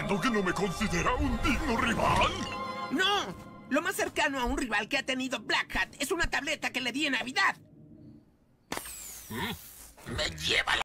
diciendo que no me considera un digno rival? ¡No! Lo más cercano a un rival que ha tenido Black Hat es una tableta que le di en Navidad. Me lleva la...